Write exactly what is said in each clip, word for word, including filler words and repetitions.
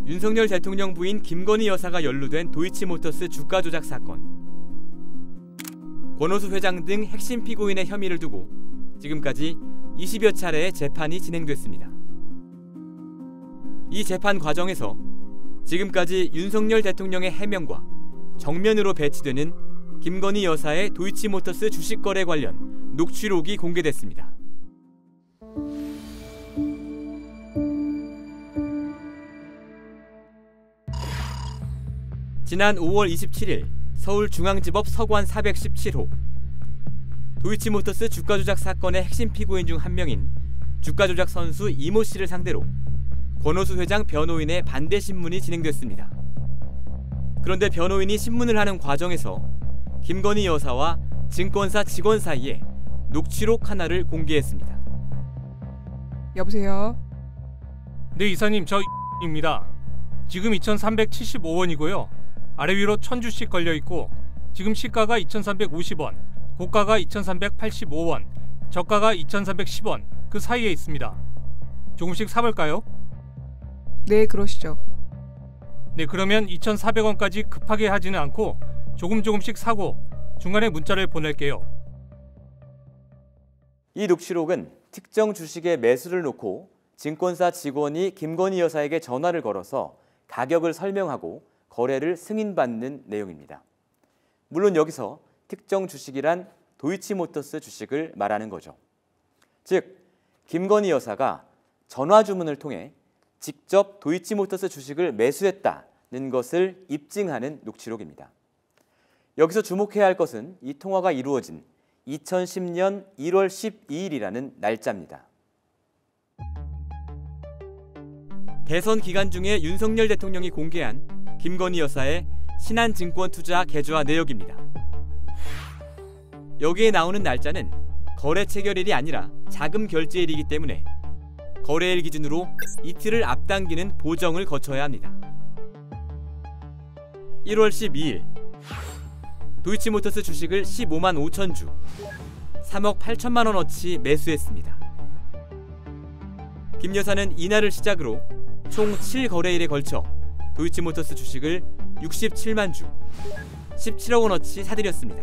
윤석열 대통령 부인 김건희 여사가 연루된 도이치모터스 주가 조작 사건. 권오수 회장 등 핵심 피고인의 혐의를 두고 지금까지 이십여 차례의 재판이 진행됐습니다. 이 재판 과정에서 지금까지 윤석열 대통령의 해명과 정면으로 배치되는 김건희 여사의 도이치모터스 주식 거래 관련 녹취록이 공개됐습니다. 지난 오월 이십칠일 서울중앙지법 서관 사백십칠 호 도이치모터스 주가 조작 사건의 핵심 피고인 중 한 명인 주가 조작 선수 이모 씨를 상대로 권오수 회장 변호인의 반대 신문이 진행됐습니다. 그런데 변호인이 신문을 하는 과정에서 김건희 여사와 증권사 직원 사이에 녹취록 하나를 공개했습니다. 여보세요? 네, 이사님, 저 입니다. 지금 이천삼백칠십오 원이고요. 아래 위로 천 주씩 걸려있고 지금 시가가 이천삼백오십 원, 고가가 이천삼백팔십오 원, 저가가 이천삼백십 원 그 사이에 있습니다. 조금씩 사볼까요? 네, 그러시죠. 네, 그러면 이천사백 원까지 급하게 하지는 않고 조금 조금씩 사고 중간에 문자를 보낼게요. 이 녹취록은 특정 주식의 매수를 놓고 증권사 직원이 김건희 여사에게 전화를 걸어서 가격을 설명하고 거래를 승인받는 내용입니다. 물론 여기서 특정 주식이란 도이치모터스 주식을 말하는 거죠. 즉, 김건희 여사가 전화 주문을 통해 직접 도이치모터스 주식을 매수했다는 것을 입증하는 녹취록입니다. 여기서 주목해야 할 것은 이 통화가 이루어진 이천십 년 일월 십이일이라는 날짜입니다. 대선 기간 중에 윤석열 대통령이 공개한 김건희 여사의 신한증권 투자 계좌 내역입니다. 여기에 나오는 날짜는 거래 체결일이 아니라 자금 결제일이기 때문에 거래일 기준으로 이틀을 앞당기는 보정을 거쳐야 합니다. 일월 십이일 도이치모터스 주식을 십오만 오천 주, 삼억 팔천만 원어치 매수했습니다. 김 여사는 이날을 시작으로 총 칠 거래일에 걸쳐 도이치모터스 주식을 육십칠만 주, 십칠억 원어치 사들였습니다.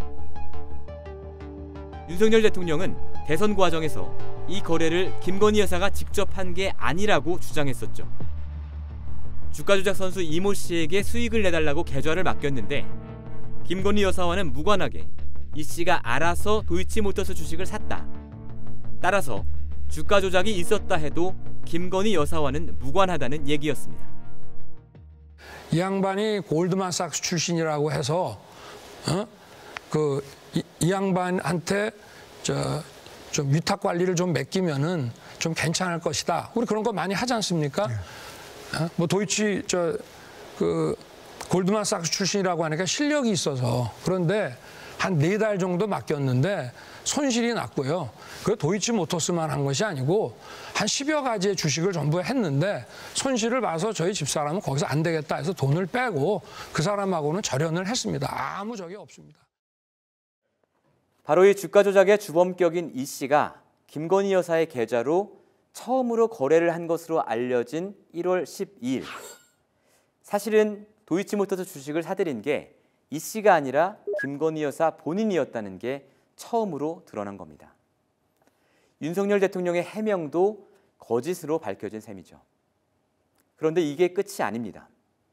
윤석열 대통령은 대선 과정에서 이 거래를 김건희 여사가 직접 한 게 아니라고 주장했었죠. 주가 조작 선수 이모 씨에게 수익을 내달라고 계좌를 맡겼는데 김건희 여사와는 무관하게 이 씨가 알아서 도이치모터스 주식을 샀다. 따라서 주가 조작이 있었다 해도 김건희 여사와는 무관하다는 얘기였습니다. 이 양반이 골드만삭스 출신이라고 해서 어? 그 이, 이 양반한테 저 좀 위탁 관리를 좀 맡기면은 좀 괜찮을 것이다. 우리 그런 거 많이 하지 않습니까? 네. 어? 뭐 도이치 저 그 골드만삭스 출신이라고 하니까 실력이 있어서 그런데 한 네 달 정도 맡겼는데 손실이 났고요. 그 도이치모터스만 한 것이 아니고 한 십여 가지의 주식을 전부 했는데 손실을 봐서 저희 집사람은 거기서 안 되겠다 해서 돈을 빼고 그 사람하고는 절연을 했습니다. 아무 적이 없습니다. 바로 이 주가 조작의 주범격인 이 씨가 김건희 여사의 계좌로 처음으로 거래를 한 것으로 알려진 일월 십이일. 사실은 도이치모터스 주식을 사들인 게 이 씨가 아니라 김건희 여사 본인이었다는 게 처음으로 드러난 겁니다. 윤석열 대통령의 해명도 거짓으로 밝혀진 셈이죠. 그런데 이게 끝이 아닙니다.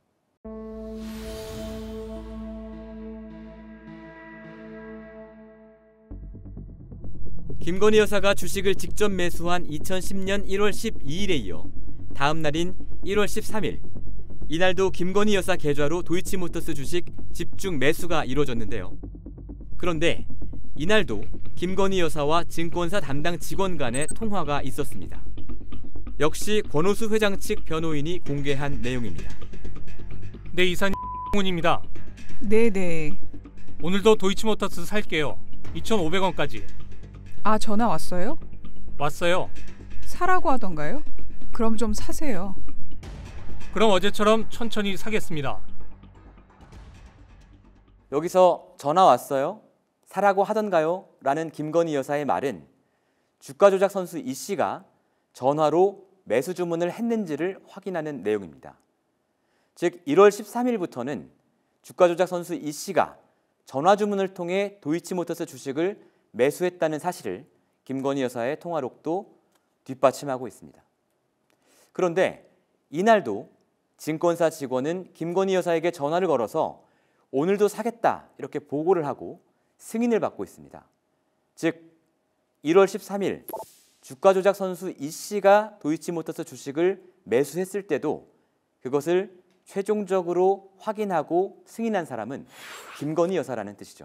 김건희 여사가 주식을 직접 매수한 이천십 년 일월 십이일에 이어 다음 날인 일월 십삼일, 이날도 김건희 여사 계좌로 도이치모터스 주식 집중 매수가 이루어졌는데요. 그런데 이날도 김건희 여사와 증권사 담당 직원 간의 통화가 있었습니다. 역시 권오수 회장 측 변호인이 공개한 내용입니다. 네, 이사님 입니다. 네네. 오늘도 도이치모터스 살게요. 이천오백 원까지. 아, 전화 왔어요? 왔어요. 사라고 하던가요? 그럼 좀 사세요. 그럼 어제처럼 천천히 사겠습니다. 여기서 전화 왔어요? 사라고 하던가요? 라는 김건희 여사의 말은 주가 조작 선수 이 씨가 전화로 매수 주문을 했는지를 확인하는 내용입니다. 즉 일월 십삼일부터는 주가 조작 선수 이 씨가 전화 주문을 통해 도이치모터스 주식을 매수했다는 사실을 김건희 여사의 통화록도 뒷받침하고 있습니다. 그런데 이날도 증권사 직원은 김건희 여사에게 전화를 걸어서 오늘도 사겠다 이렇게 보고를 하고 승인을 받고 있습니다. 즉 일월 십삼일 주가 조작 선수 이 씨가 도이치모터스 주식을 매수했을 때도 그것을 최종적으로 확인하고 승인한 사람은 김건희 여사라는 뜻이죠.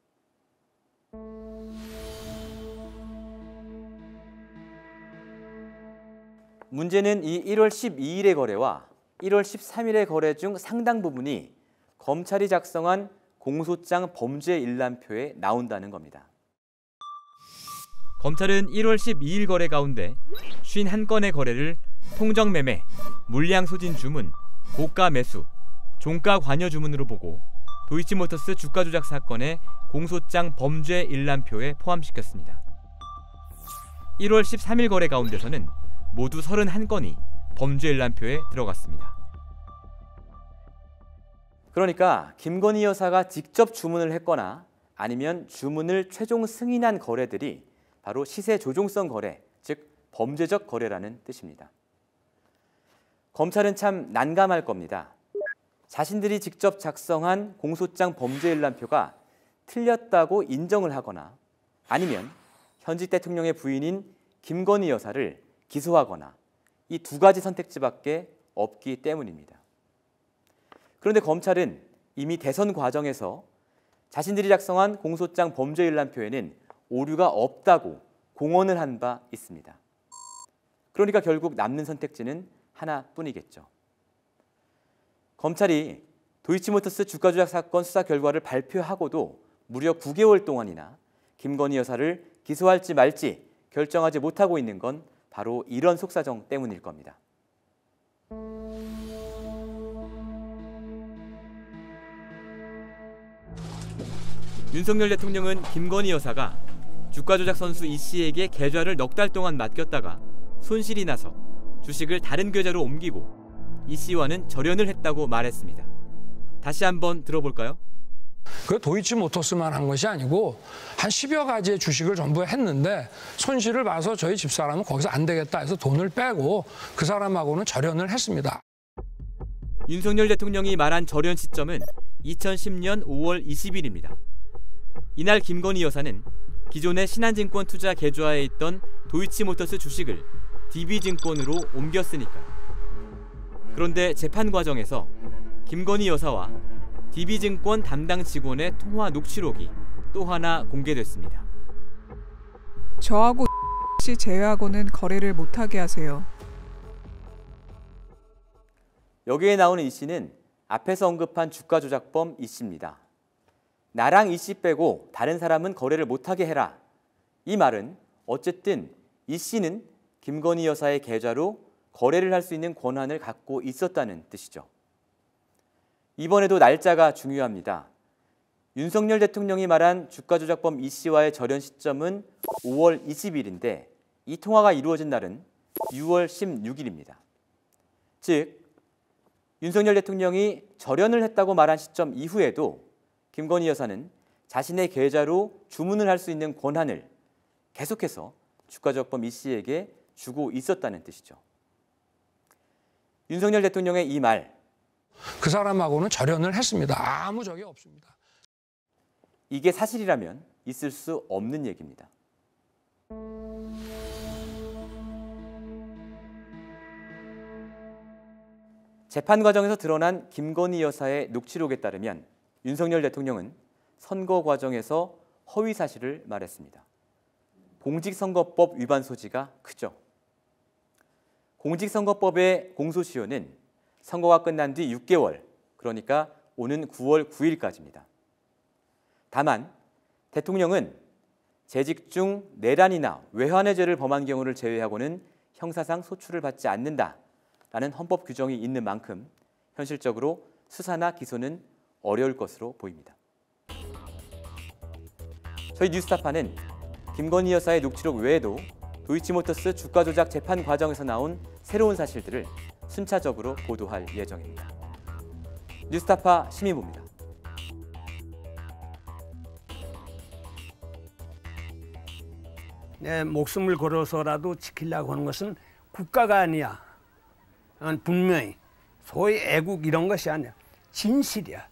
문제는 이 일월 십이일의 거래와 일월 십삼일의 거래 중 상당 부분이 검찰이 작성한 공소장 범죄 일람표에 나온다는 겁니다. 검찰은 일월 십이일 거래 가운데 오십일 건의 거래를 통정매매, 물량 소진 주문, 고가 매수, 종가 관여 주문으로 보고 도이치모터스 주가 조작 사건의 공소장 범죄 일람표에 포함시켰습니다. 일월 십삼일 거래 가운데서는 모두 삼십일 건이 범죄 일람표에 들어갔습니다. 그러니까 김건희 여사가 직접 주문을 했거나 아니면 주문을 최종 승인한 거래들이 바로 시세 조종성 거래, 즉 범죄적 거래라는 뜻입니다. 검찰은 참 난감할 겁니다. 자신들이 직접 작성한 공소장 범죄 일람표가 틀렸다고 인정을 하거나 아니면 현직 대통령의 부인인 김건희 여사를 기소하거나 이 두 가지 선택지밖에 없기 때문입니다. 그런데 검찰은 이미 대선 과정에서 자신들이 작성한 공소장 범죄 일람표에는 오류가 없다고 공언을 한 바 있습니다. 그러니까 결국 남는 선택지는 하나뿐이겠죠. 검찰이 도이치모터스 주가 조작 사건 수사 결과를 발표하고도 무려 구 개월 동안이나 김건희 여사를 기소할지 말지 결정하지 못하고 있는 건 바로 이런 속사정 때문일 겁니다. 윤석열 대통령은 김건희 여사가 주가 조작 선수 이 씨에게 계좌를 넉 달 동안 맡겼다가 손실이 나서 주식을 다른 계좌로 옮기고 이 씨와는 절연을 했다고 말했습니다. 다시 한번 들어볼까요? 그 도이치모터스만 한 것이 아니고 한 십여 가지의 주식을 전부 했는데 손실을 봐서 저희 집사람은 거기서 안 되겠다 해서 돈을 빼고 그 사람하고는 절연을 했습니다. 윤석열 대통령이 말한 절연 시점은 이천십년 오월 이십일입니다. 이날 김건희 여사는 기존의 신한증권 투자 계좌에 있던 도이치모터스 주식을 디비증권으로 옮겼으니까. 그런데 재판 과정에서 김건희 여사와 디비증권 담당 직원의 통화 녹취록이 또 하나 공개됐습니다. 저하고 씨 제외하고는 거래를 못하게 하세요. 여기에 나오는 이 씨는 앞에서 언급한 주가 조작범 이 씨입니다. 나랑 이 씨 빼고 다른 사람은 거래를 못하게 해라. 이 말은 어쨌든 이 씨는 김건희 여사의 계좌로 거래를 할 수 있는 권한을 갖고 있었다는 뜻이죠. 이번에도 날짜가 중요합니다. 윤석열 대통령이 말한 주가 조작범 이 씨와의 절연 시점은 오월 이십일인데 이 통화가 이루어진 날은 유월 십육일입니다. 즉 윤석열 대통령이 절연을 했다고 말한 시점 이후에도 김건희 여사는 자신의 계좌로 주문을 할 수 있는 권한을 계속해서 주가 조작범 이 씨에게 주고 있었다는 뜻이죠. 윤석열 대통령의 이 말, 그 사람하고는 절연을 했습니다. 아무 적이 없습니다. 이게 사실이라면 있을 수 없는 얘기입니다. 재판 과정에서 드러난 김건희 여사의 녹취록에 따르면 윤석열 대통령은 선거 과정에서 허위 사실을 말했습니다. 공직선거법 위반 소지가 크죠. 공직선거법의 공소시효는 선거가 끝난 뒤 육 개월, 그러니까 오는 구월 구일까지입니다. 다만 대통령은 재직 중 내란이나 외환의 죄를 범한 경우를 제외하고는 형사상 소출을 받지 않는다라는 헌법 규정이 있는 만큼 현실적으로 수사나 기소는 어려울 것으로 보입니다. 저희 뉴스타파는 김건희 여사의 녹취록 외에도 도이치모터스 주가 조작 재판 과정에서 나온 새로운 사실들을 순차적으로 보도할 예정입니다. 뉴스타파 시민보입니다. 내 목숨을 걸어서라도 지키려고 하는 것은 국가가 아니야. 분명히 소위 애국 이런 것이 아니야. 진실이야.